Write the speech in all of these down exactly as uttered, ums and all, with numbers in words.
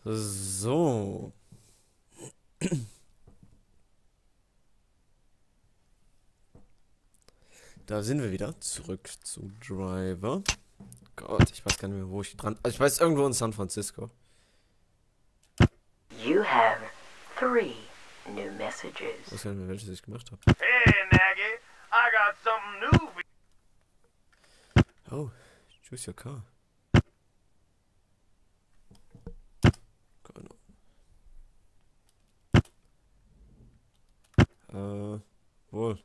So. Da sind wir wieder. Zurück zu Driver. Gott, ich weiß gar nicht mehr, wo ich dran... Also ich weiß, irgendwo in San Francisco. You have three new messages. Ich weiß gar nicht mehr, welches ich gemacht habe. Hey, Nagy, I got something new. Oh, choose your car. Äh, wohl.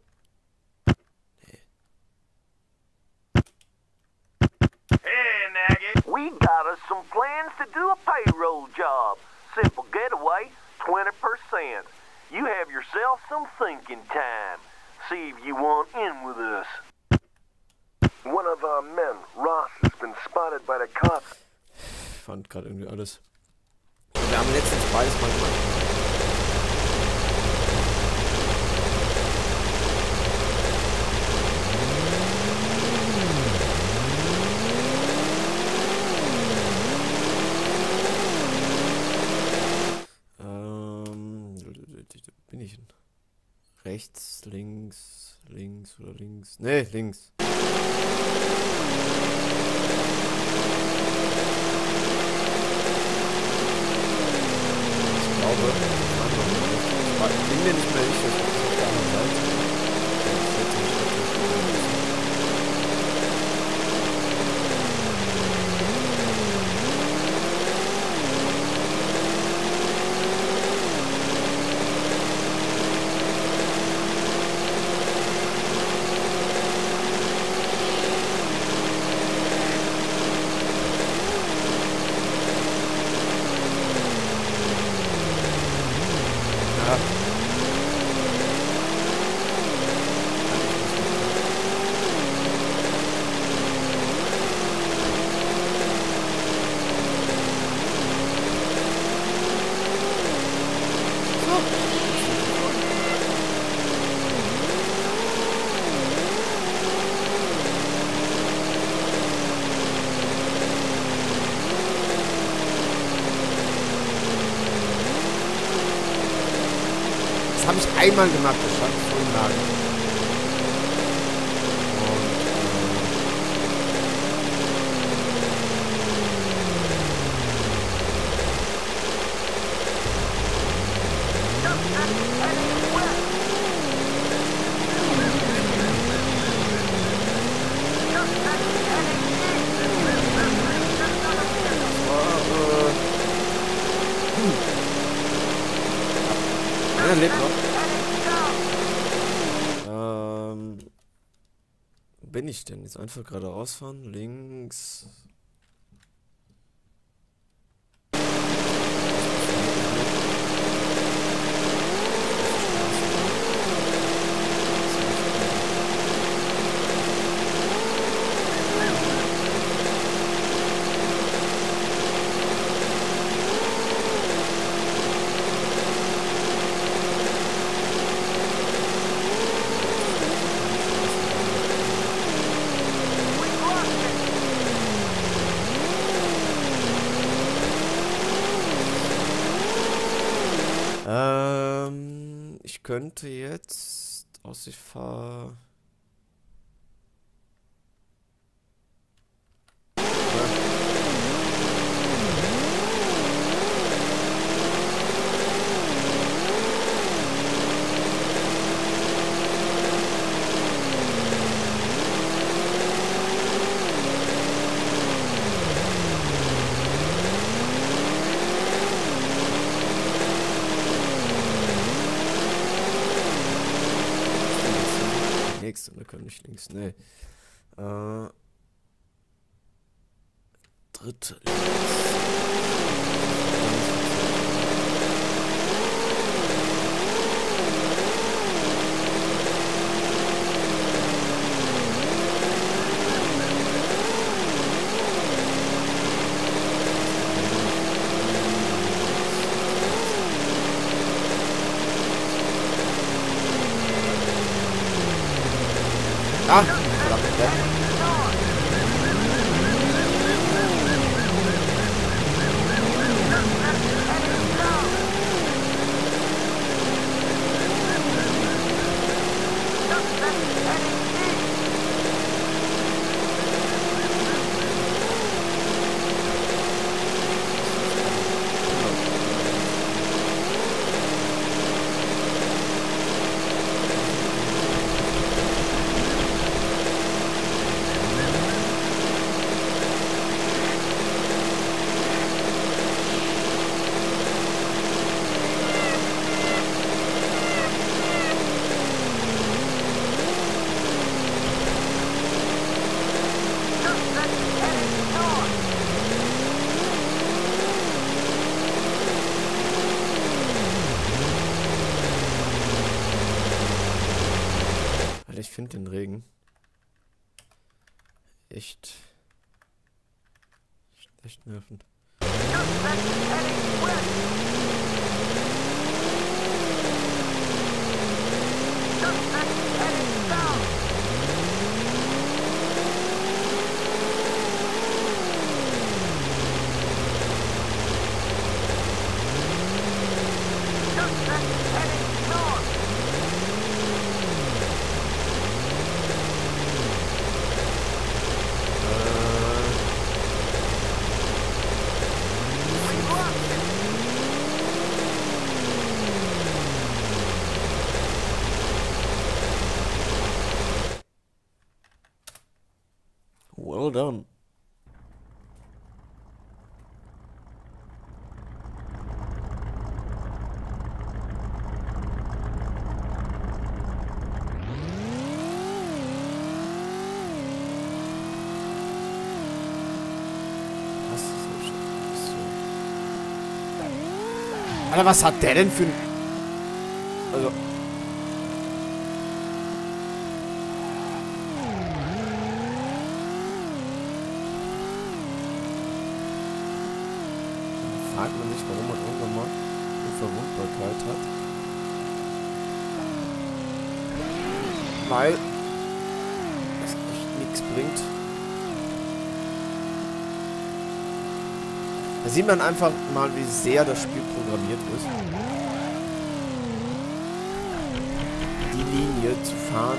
Hey, Nagy. We got us some plans to do a payroll job. Simple getaway, twenty percent. You have yourself some thinking time. See if you want in with us. One of our men, Ross, has been spotted by the cops. Ich fand gerade irgendwie alles. Wir haben letztens beides mal gemacht. Bin ich hin? Rechts, links, links oder links? Ne, links. Ich glaube, ich bin mir nicht mehr sicher, ich habe es auf der anderen Seite. Das habe ich einmal gemacht, das stand voll lang. Er lebt noch. Ähm, wo bin ich denn? Jetzt einfach gerade rausfahren. Links. Ähm, ich könnte jetzt aus ich fahre. Und da kann ich links. Nee. Äh. Dritte. Ah, verdammt, ja. finde den Regen echt, echt, echt nervend. Well done. Was ist so schön? Alter, was hat der denn für ein... Also... Fragt man sich, warum man irgendwann mal eine Verwundbarkeit hat. Weil das echt nichts bringt. Da sieht man einfach mal, wie sehr das Spiel programmiert ist. Die Linie zu fahren,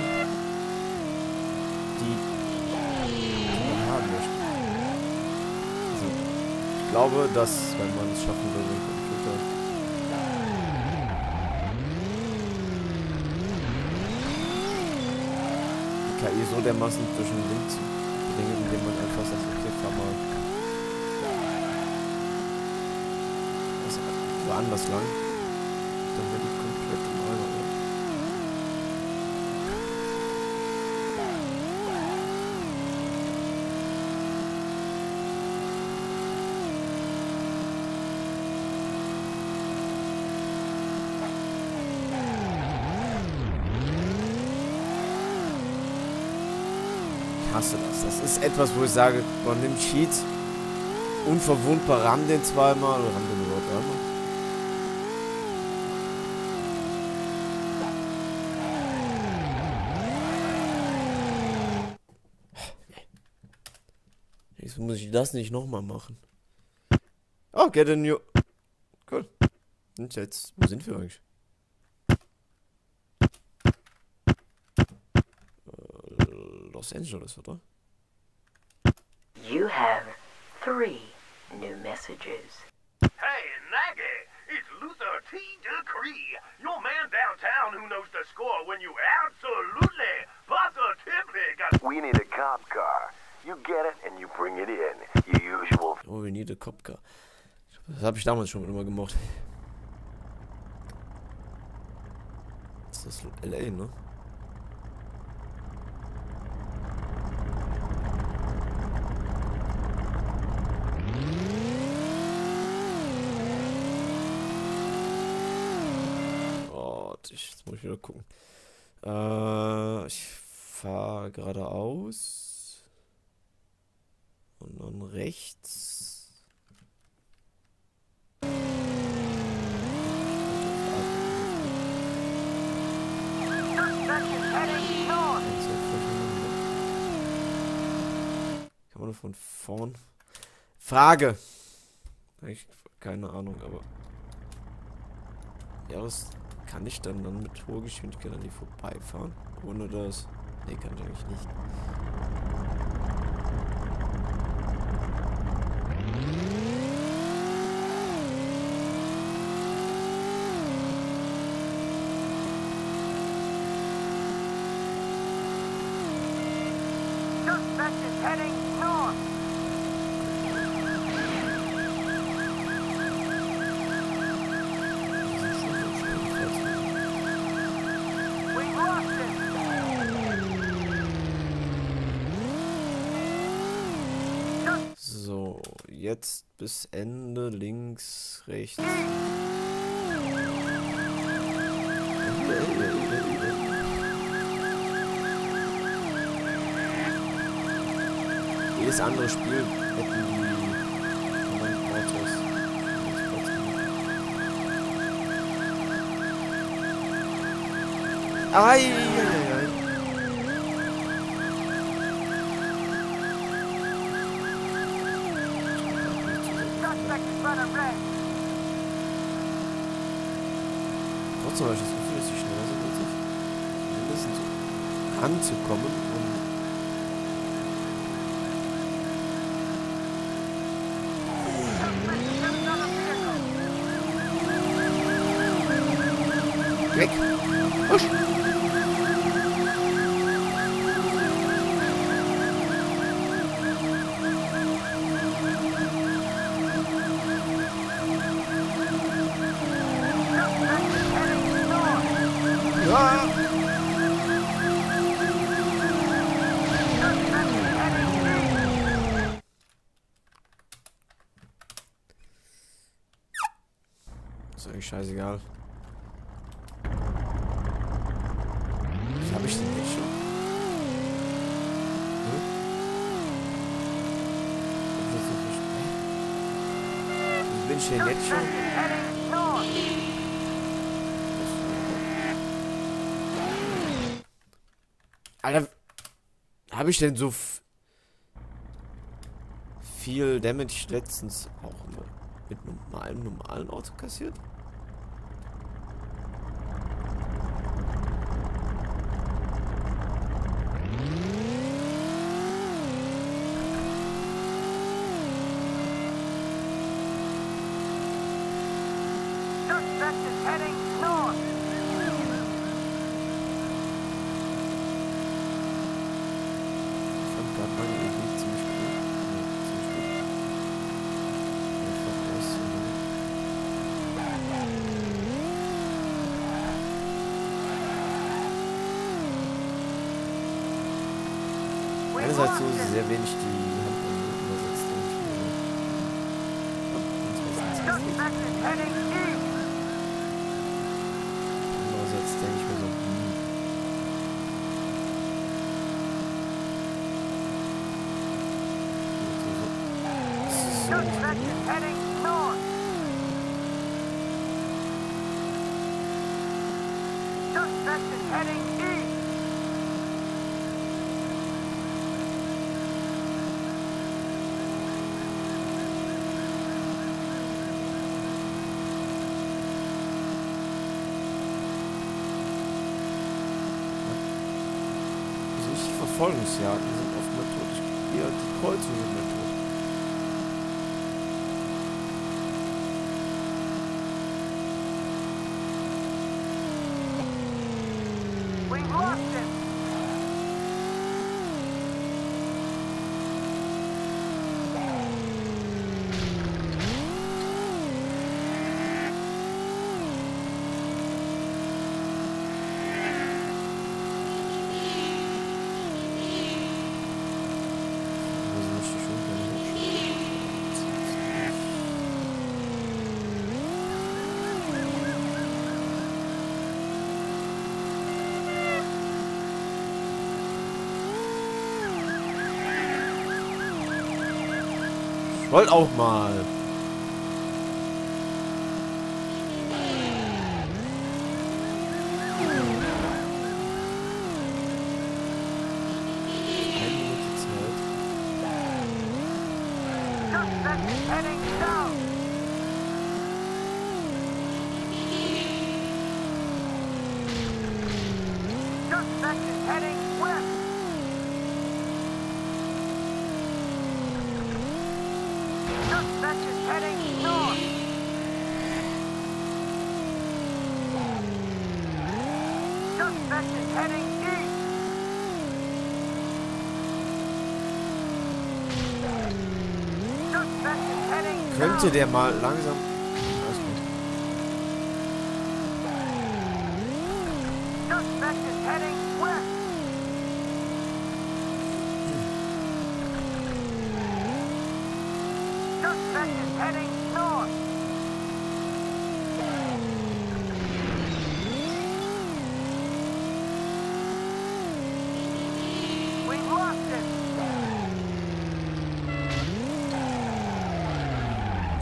die, die man haben möchte. Also, ich glaube, dass, wenn man es schaffen will, den Computer die K I so dermaßen durch den Wind zu bringen, indem man einfach sagt, okay, fahr mal woanders lang, dann wird die komplett im Eimer. Ich hasse das. Das ist etwas, wo ich sage, man nimmt Cheat, unverwundbar, ramm den zweimal oder ramm den überhaupt einmal. Jetzt muss ich das nicht nochmal machen. Oh, get a new... Cool. Und jetzt, wo sind wir eigentlich? Äh, Los Angeles, oder? You have three new messages. Hey, Nagy, it's Luther T. Decree, your man downtown who knows the score when you absolutely, positively got... We need a cop car. You get it and you bring it in. Your usual... Oh, we need a cop car. Das habe ich damals schon immer gemocht. Das ist L A, ne? Oh, jetzt muss ich wieder gucken. Äh, ich fahre geradeaus. Und dann rechts. Kann man nur von vorn. Frage! Ich, keine Ahnung, aber. Ja, was kann ich dann, dann mit hoher Geschwindigkeit an die vorbeifahren? Ohne das. Nee, kann ich eigentlich nicht. Suspect is heading north. We lost it. So, jetzt bis Ende, links, rechts. jedes andere Spiel hätten die anderen Autos. Ai, ai, ai. Trotzdem habe ich das Gefühl, dass sie schneller sind als ich. Mindestens so anzukommen und weg. Husch. Ja. Ist eigentlich scheißegal. Was habe ich denn jetzt schon? Hm? Wie bin ich denn jetzt schon? Alter, habe ich denn so f viel Damage letztens auch mit normalem, normalen Auto kassiert? Einerseits so sehr wenig die Hand übersetzt. Andererseits denke ich mir so, Verfolgungsjagden sind oft mal tot. Ich ja, die Kreuzung sind mal tot. We lost it. Wollt auch mal. Eine Minute Zeit. Heading north. Suspect is heading east. Suspect is heading Könnte der mal langsam. Suspect is heading west. Suspect is heading north. We lost it.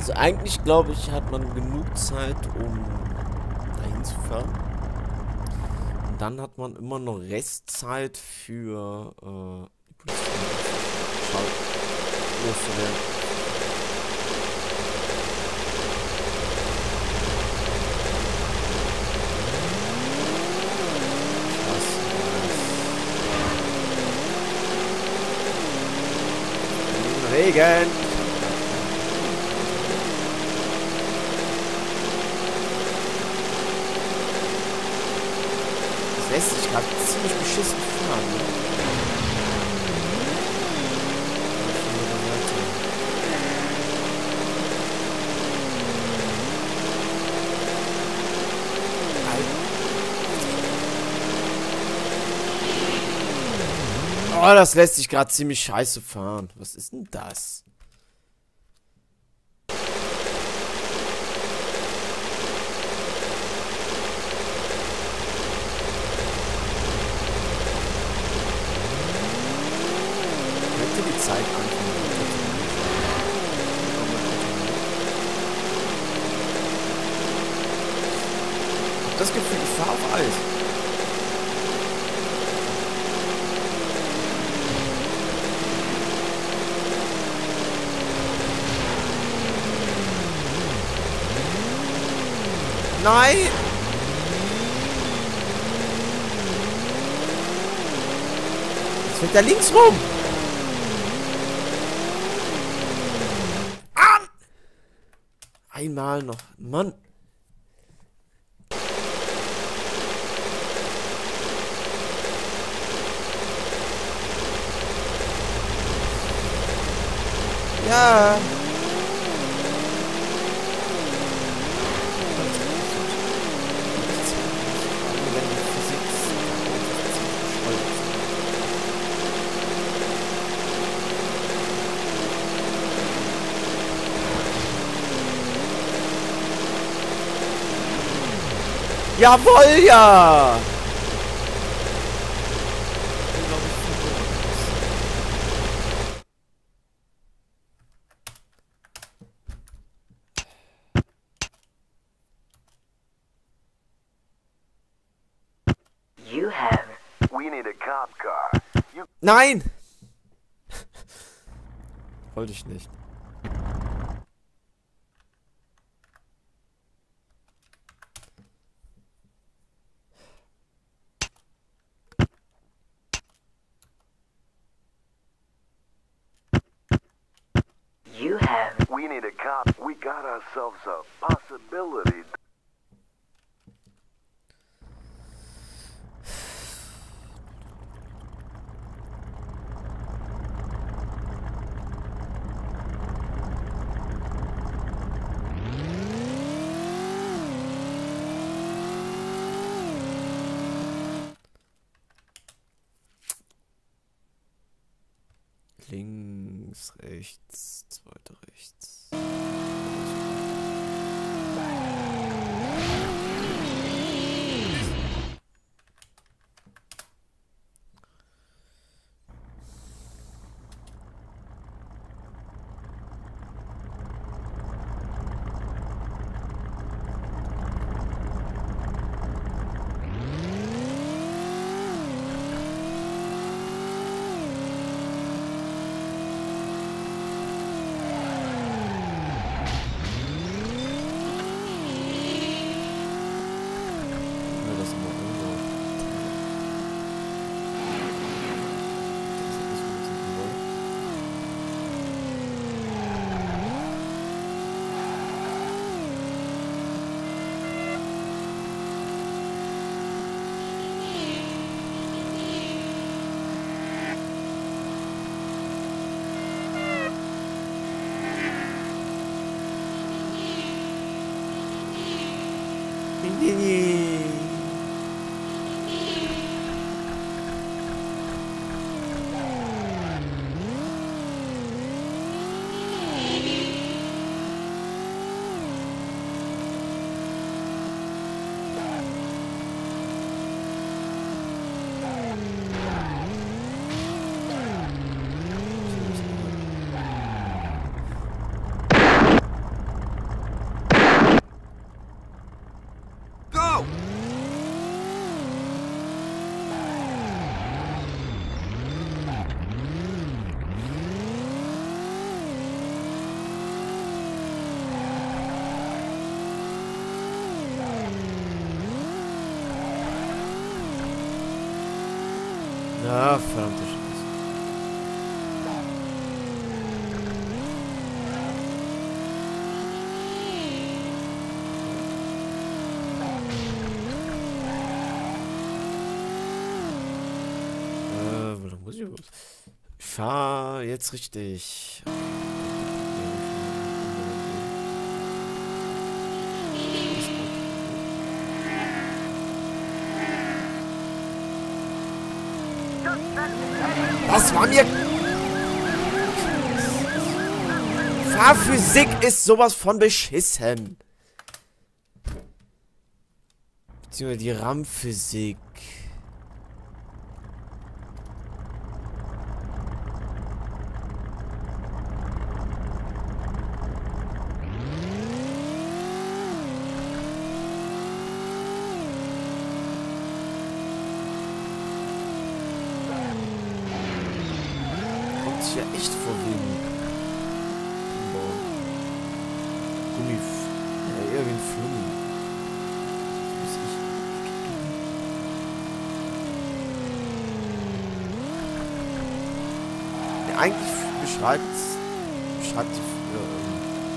Also eigentlich, glaube ich, hat man genug Zeit, um dahin zu fahren. Und dann hat man immer noch Restzeit für äh, die Polizei loszuwerden. Regen! Das lässt sich gerade ziemlich beschissen fahren, ne? Oh, das lässt sich gerade ziemlich scheiße fahren. Was ist denn das? Könnte die Zeit anfangen. Ich hab das Gefühl, ich fahre auf Eis. Nein! Jetzt fährt er links rum! Ah! Einmal noch. Mann! Ja! Jawohl, ja! You have. We need a cop car. You Nein! Wollte ich nicht. You have. we need a cop. We got ourselves a possibility. Links, rechts, zweite rechts. Ah, verdammte Scheiße. Äh, da muss ich los. Ich fahr jetzt richtig. Was war mir? Fahrphysik ist sowas von beschissen. Beziehungsweise die RAM-Physik. Kommt sich ja echt vor wie ein Gummi. Ja, eher wie ein Flummi. Das weiß ich. Ja, eigentlich beschreibt, beschreibt die äh,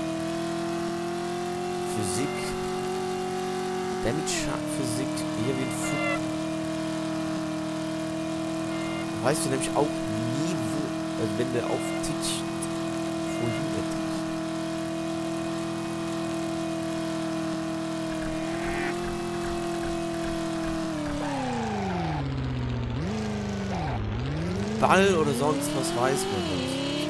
Physik, Damage-Physik eher wie ein Flummi. Da weißt du nämlich auch nie, wo, also wenn der auftitscht, wohin der titscht. Ball oder sonst was weiß man nicht.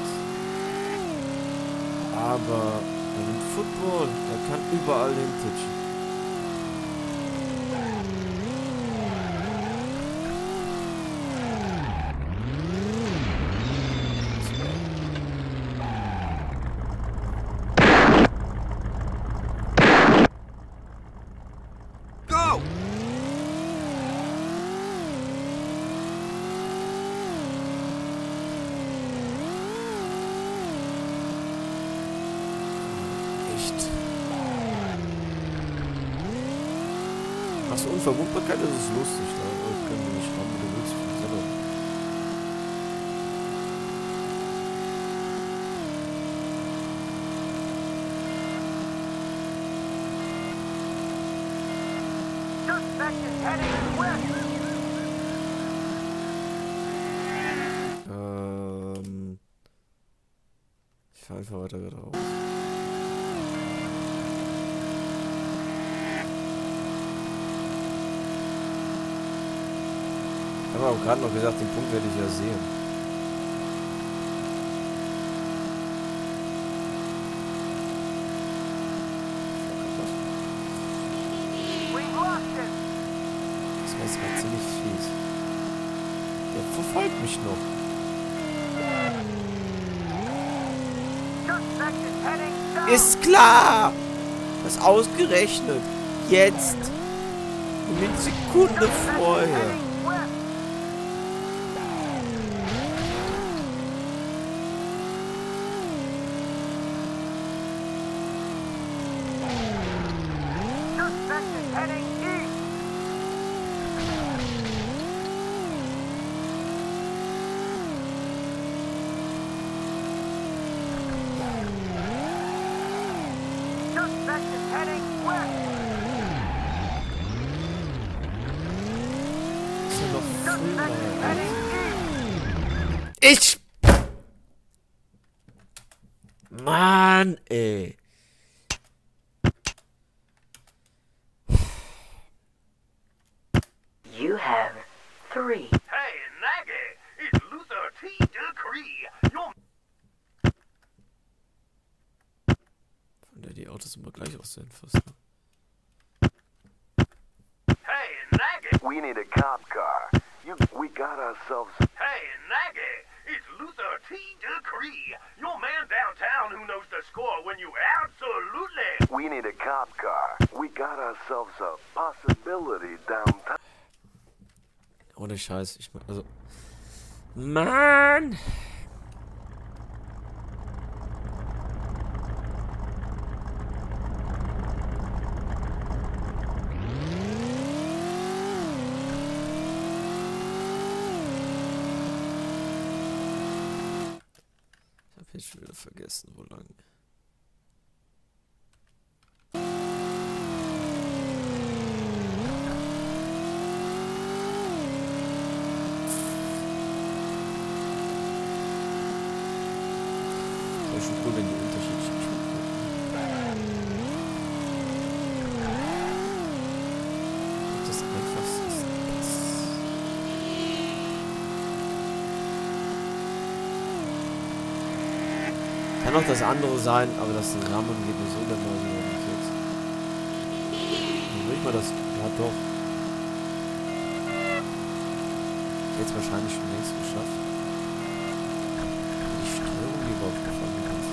Aber ein Football, der kann überall hintitschen. Go! Achso, Unverwundbarkeit, das ist lustig, da können wir nicht haben, du willst selber. Ähm. Ich fahre einfach weiter geradeaus. Ich habe aber gerade noch gesagt, den Punkt werde ich ja sehen. Das war jetzt gerade ziemlich fies. Der verfolgt mich noch. Ist klar! Das ausgerechnet. Jetzt. Eine Sekunde vorher. Ich... Mann, ey. You have three. Hey, Naggy, it's Luther T. Decree. Your Von der die Autos immer gleich aussehen fast. Ne? Hey, Naggy. We need a cop car. You, we got ourselves... Hey, Naggy, it's Luther T. Decree. Your man downtown who knows the score when you absolutely... We need a cop car. We got ourselves a possibility downtown. Ohne Scheiß, ich mein, also... Mann! ich schon wieder vergessen, wo lang. Wäre schon cool, wenn die unterschiedlichen Spielgruppen. Das einfachste ist das. Kann auch das andere sein, aber das Rahmen geht mir so der Nase nicht jetzt. Dann will ich mal das. Ja doch. Jetzt wahrscheinlich schon längst geschafft. Die Steuerung, die überhaupt gefallen ist.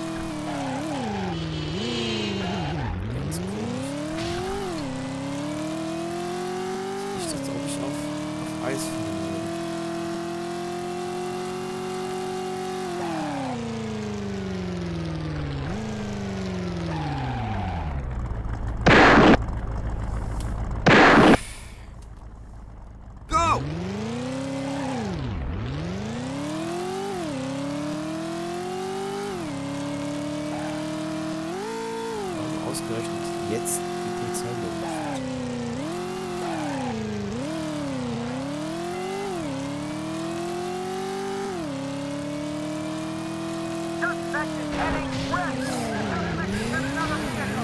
Ganz komisch. Ich dachte, ob ich auf, auf Eis fliegen würde. Ausgerechnet jetzt die Polizei losgeführt. Suspect is heading west. There's another vehicle.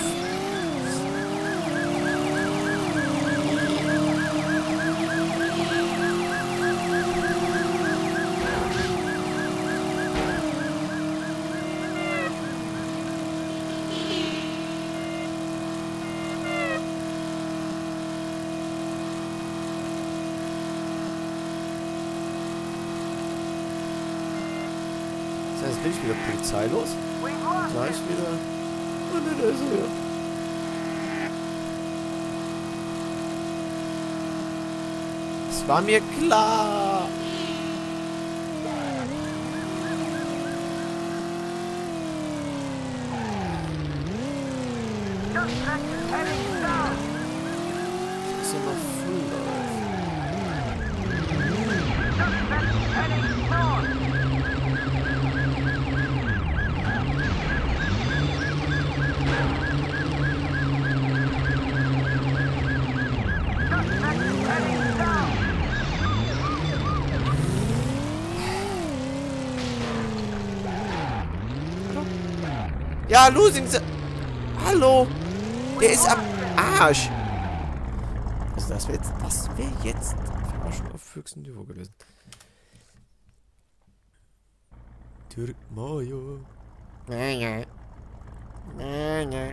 Das heißt, bin ich wieder polizeilos? We've lost Gleich it. wieder. Oh ne, der ist hier. Es war mir klar. Suspect is heading south. Ist ja noch früh. Suspect is heading north. Suspect is heading south. Ja, losing. Hallo. Der ist am Arsch. Also das wäre jetzt, das wäre jetzt Verarschung auf höchstem Niveau gewesen. Türk Mayo. Naja. Naja.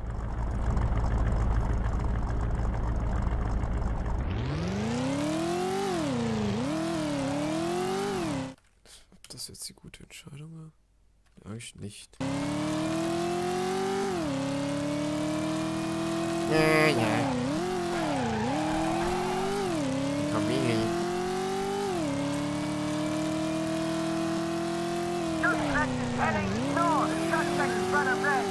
Ob das jetzt die gute Entscheidung war? Ja, eigentlich nicht. Ja, ja. Komm her. Suspect is heading north. Suspect in front of red.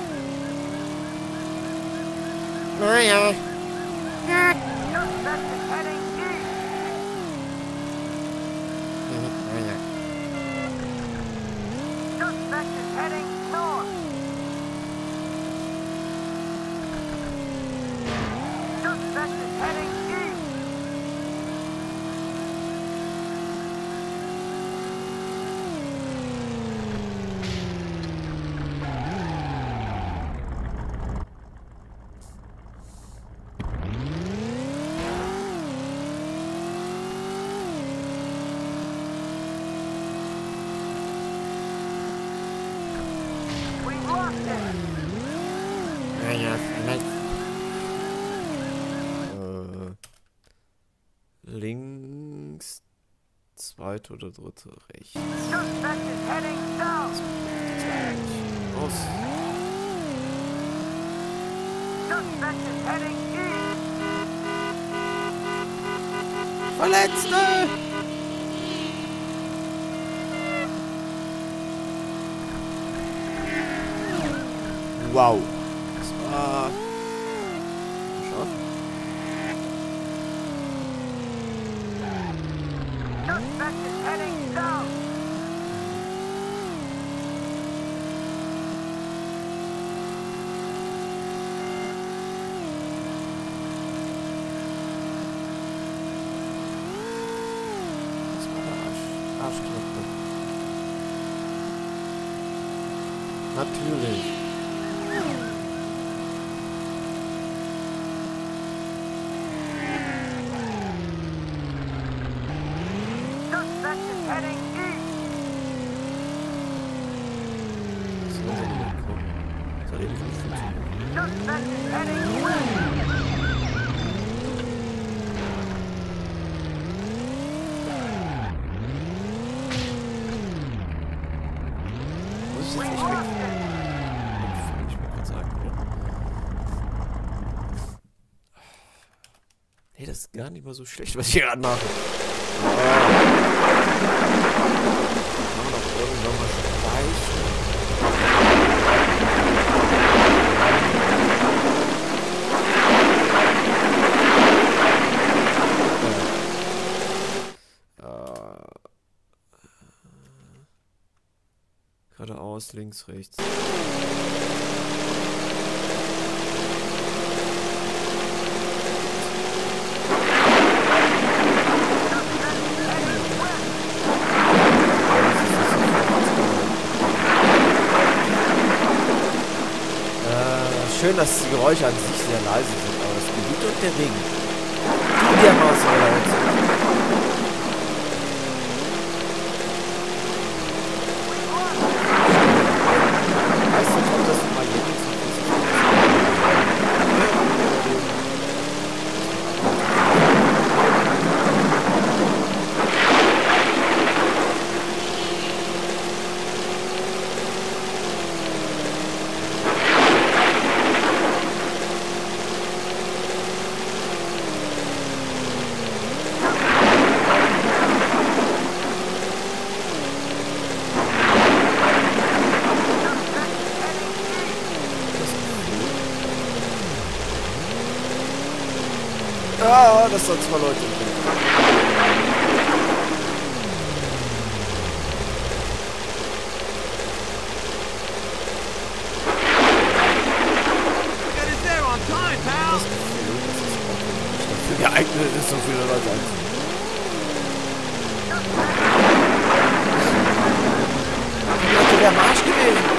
Naja. Suspect is heading east. Naja. Suspect is heading north. Suspect is heading east. We've lost it. Naja, vielleicht. Äh, links, zweite oder dritte rechts. Suspect is heading south. Aus. Suspect is heading east. Verletzte! Wow. Das war scharf. Suspect is heading south. Natürlich. Suspect is heading east. So, soll die denn kommen? Soll die nicht funktionieren? Suspect is heading west. Muss ich jetzt echt wegfahren? Wegfahren, ich wollte gerade sagen, oder? Hey, das ist gar nicht mal so schlecht, was ich hier gerade mache. Oh. Kann man doch irgendwann mal speichern. Geradeaus, links, rechts. Äh, schön, dass die Geräusche an sich sehr leise sind, aber das Gewitter und der Regen, die dermaßen laut sind. Ah, das soll zwei Leute bringen. Das Gefühl, das ist auch nicht dafür geeignet ist, so viele Leute einzunehmen. Die Leute wären am Arsch gewesen.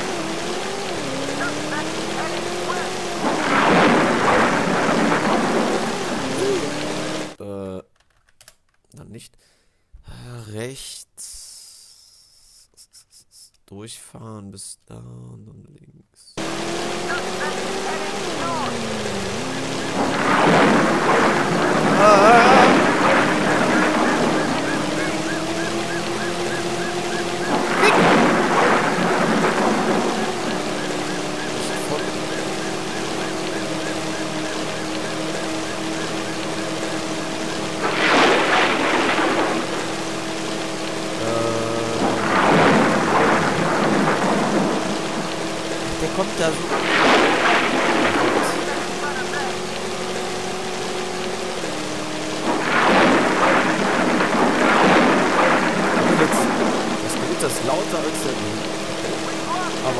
Äh, dann nicht. Rechts. Durchfahren bis da und dann links. Ah! Der kommt da so. Das Gewitter ist lauter als der Regen. Aber.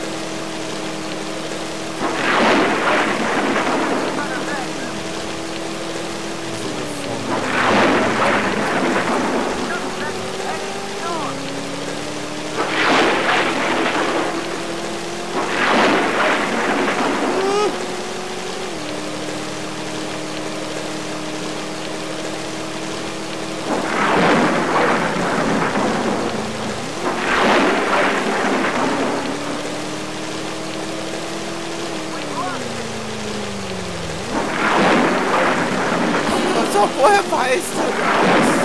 Doch, woher weißt du das?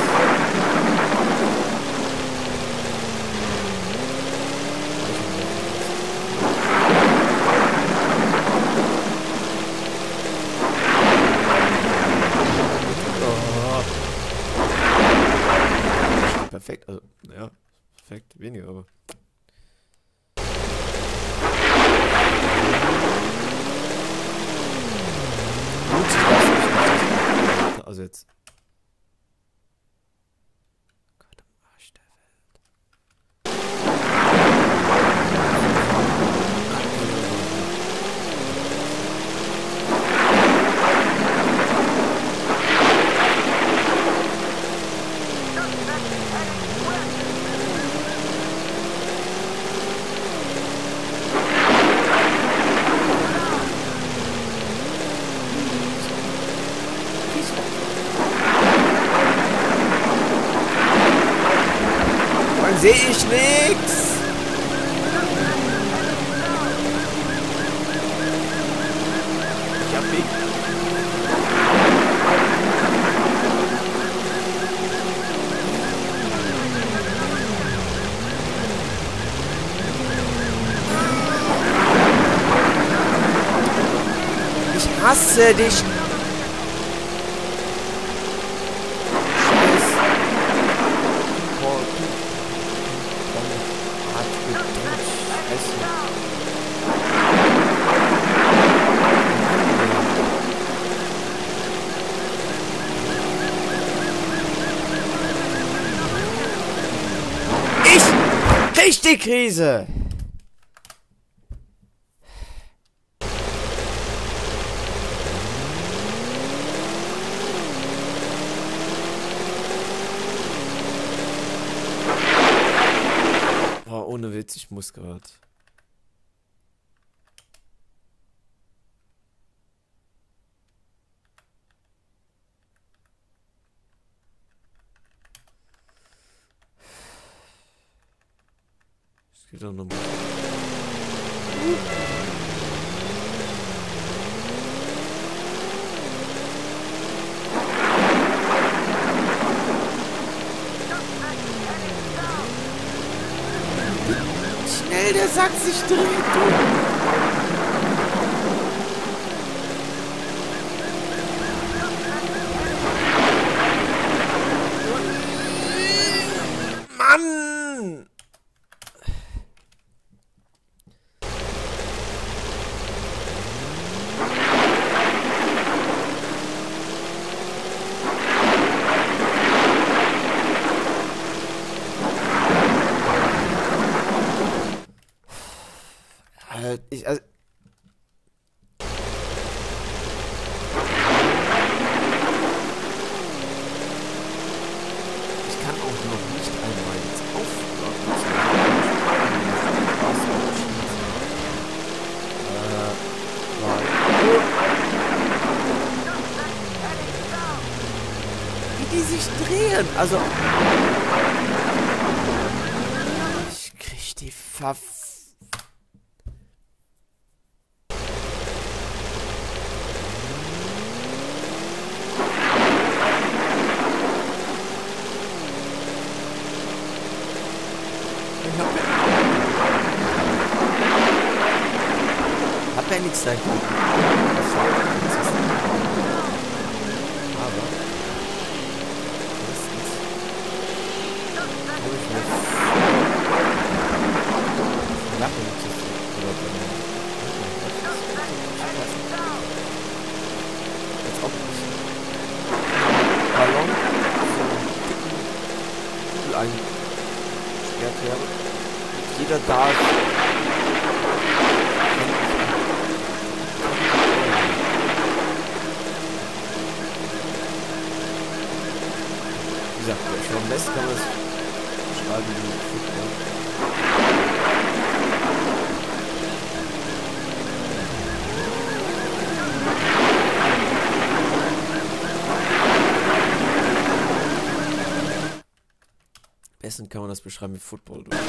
Oh. Perfekt, also, ja, perfekt, weniger, aber. Also jetzt. Sehe ich nix. Ich hab mich. Ich hasse dich. Die Krise. Boah, ohne Witz, ich muss gerade. Wieder nochmal. Schnell, der Sack sich dreht. Mann! Ich, also ich kann auch noch nicht einmal jetzt aufhören. Äh, wie die sich drehen, also ich krieg die Verf Hab ja nichts dagegen. Aber erstens habe ich mir Lachen zu oder als ob ich Ballon so einen dicken Pool eingesperrt wäre. Jeder darf wie gesagt, schon am besten kann man es beschreiben wie Football. Am besten kann man das beschreiben wie Football. Du.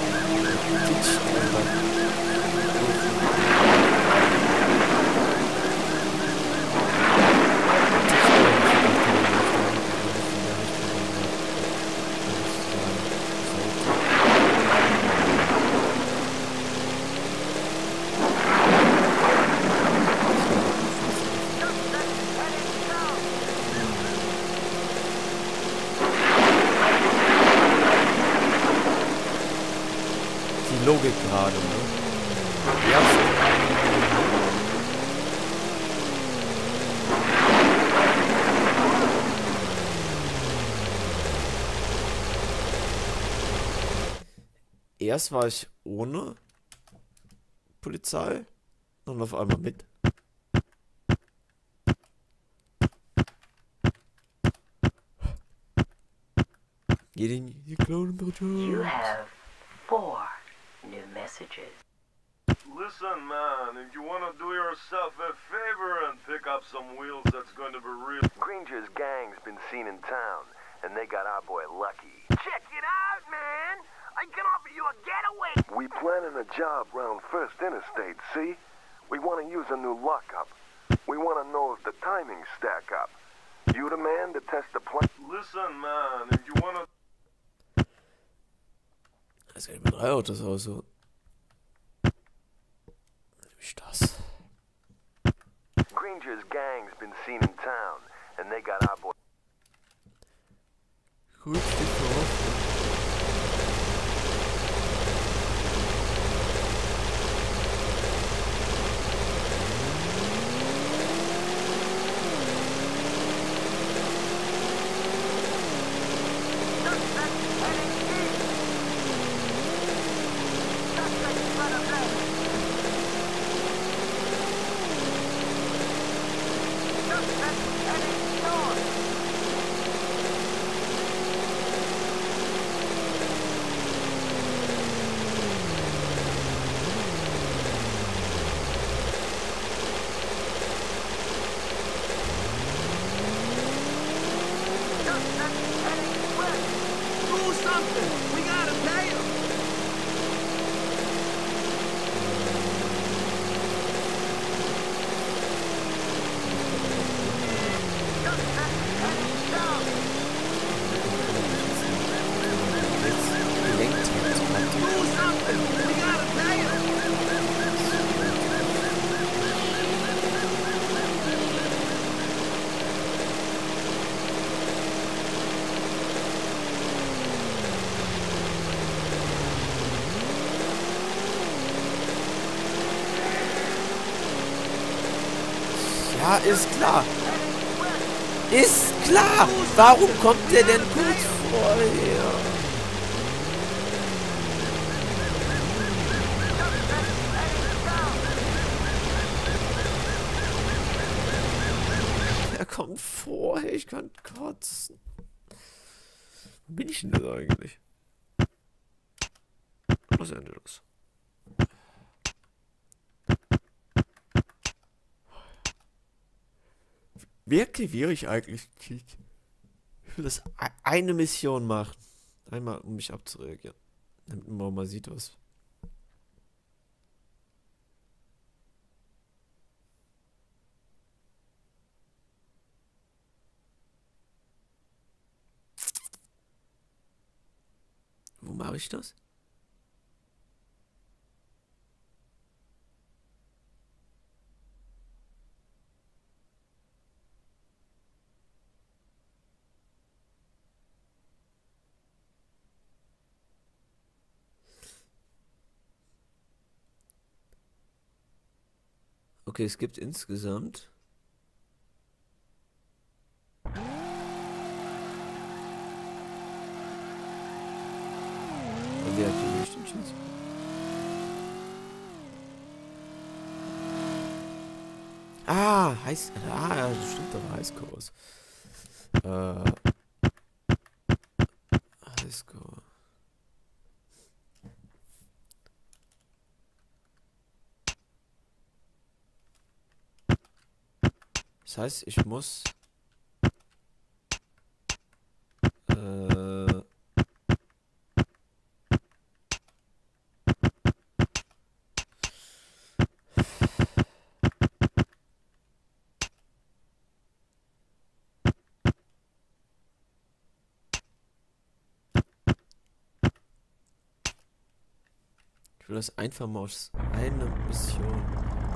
Logik gerade, ne? Ja. Erst war ich ohne Polizei, dann auf einmal mit. You have four new messages. Listen, man, if you want to do yourself a favor and pick up some wheels, that's going to be real. Granger's gang's been seen in town, and they got our boy Lucky. Check it out, man! I can offer you a getaway. We planning a job round First Interstate, see? We want to use a new lockup. We want to know if the timings stack up. You the man to test the plan? Listen, man, if you wanna... Das kann ich mit drei Autos aussuchen. Wie das? Granger's gang's been seen in town, and they got our boy. Gut, die Ja, ist klar. Ist klar. Warum kommt der denn kurz vorher? Er kommt vorher. Ich kann kotzen. Wo bin ich denn da eigentlich? Los Angeles. Wie aktiviere ich eigentlich Kick? Ich will das eine Mission machen. Einmal, um mich abzureagieren. Damit man mal sieht, was. Wo mache ich das? Okay, es gibt insgesamt wie aktiviere ich den Schutz? Ah, heiß. Ah, ja, das stimmt, aber Highscores. Äh. Highscore. Das heißt, ich muss äh, ich will das einfach mal aus einer Mission.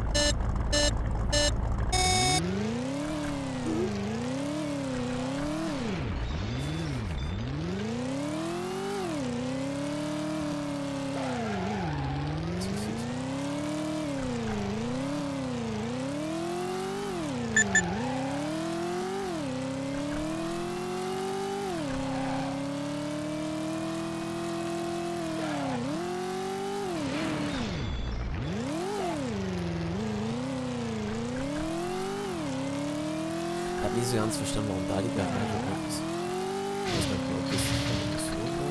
Ich habe nie so ganz verstanden, warum da die Garage auf ist. Ich weiß nicht, ob das so war.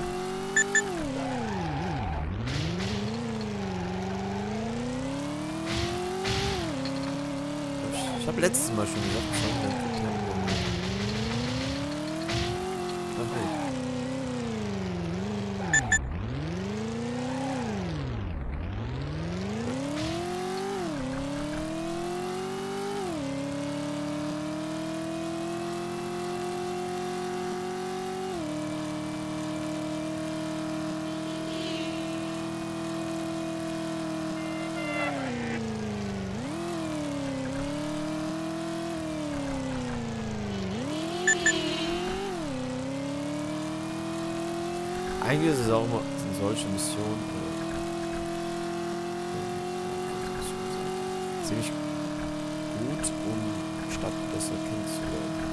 Ich habe letztes Mal schon gesagt, das haben wir Eigentlich ist es auch immer sind solche Missionen äh, ziemlich gut, um Stadt besser kennenzulernen.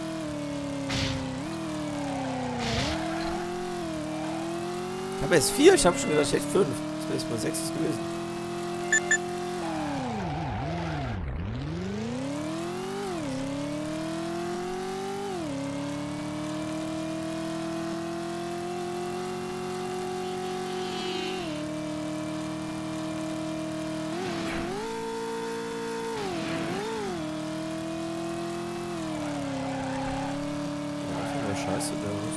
Ich habe jetzt vier, ich habe schon gedacht, ich hätte fünf. Das wäre jetzt mal sechs gewesen. Scheiße, der was.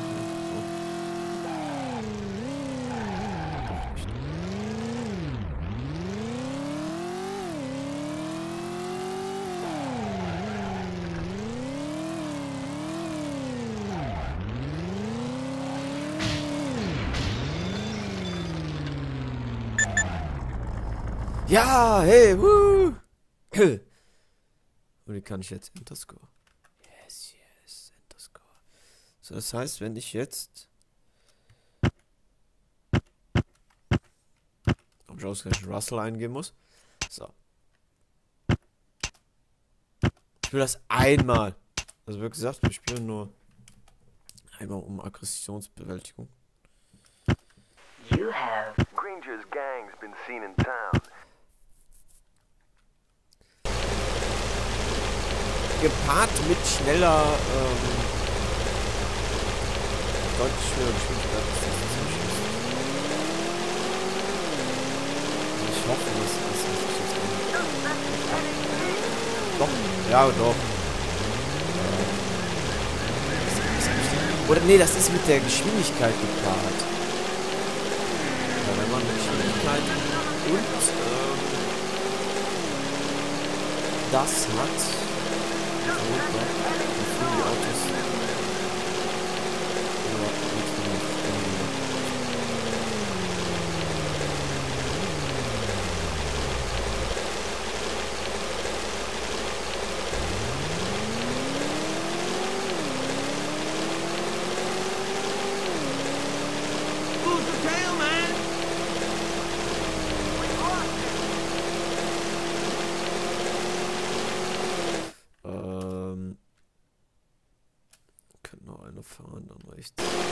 Ja, hey, wuh! Und die kann ich jetzt Interscore. Yes, yes, Interscore. So, das heißt, wenn ich jetzt ob ich ausgerechnet Russell eingeben muss. So. Ich will das einmal. Also wie gesagt, wir spielen nur einmal um Aggressionsbewältigung. You have Granger's gang's been seen in town. Gepaart mit schneller, ähm, deutlich schneller Geschwindigkeit ist das ziemlich lustig. Ich hoffe, dass das sich jetzt nicht. Doch, ja, doch. Oder nee, das ist mit der Geschwindigkeit gepaart. Ja, wenn man mit Geschwindigkeit und ähm, das hat. Dann fliegen die Autos. Oder geht's mir nicht irgendwie. Who's the tail, man? Ähm. Könnte noch einer fahren, dann rechts.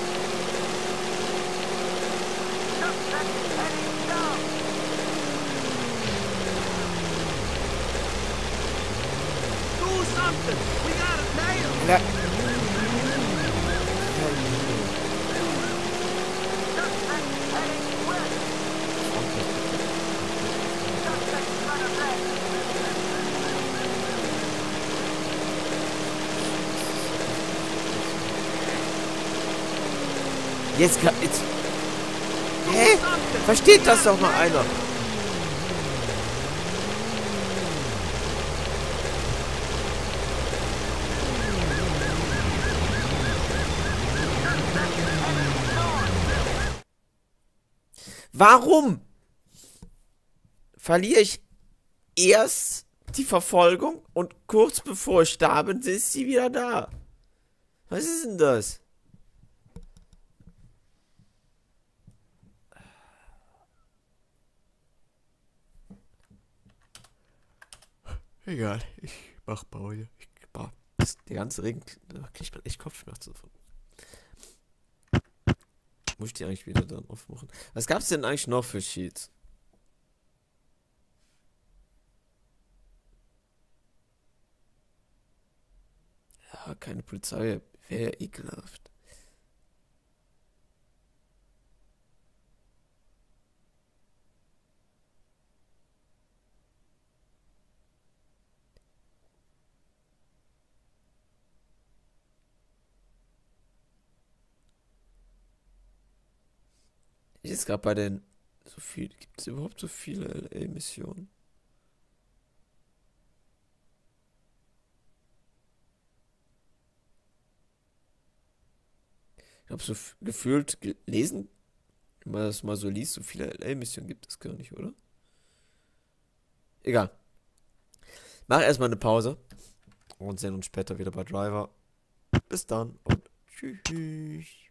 Do something. We got a tail. Ja. Jetzt kann. Jetzt. Hä? Versteht das doch mal einer? Warum verliere ich erst die Verfolgung und kurz bevor ich da bin, ist sie wieder da? Was ist denn das? Egal, ich mach Pause. Ich, boah, das, der ganze Regen, da kriegt man echt Kopfschmerzen davon. Muss ich die eigentlich wieder dann aufmachen? Was gab's denn eigentlich noch für Cheats? Ja, keine Polizei, wäre ekelhaft. Jetzt gerade bei den so viel, gibt es überhaupt so viele L A-Missionen? Ich habe so gefühlt gelesen, wenn man das mal so liest, so viele L A-Missionen gibt es gar nicht, oder? Egal. Mach erstmal eine Pause und sehen uns später wieder bei Driver. Bis dann und tschüss.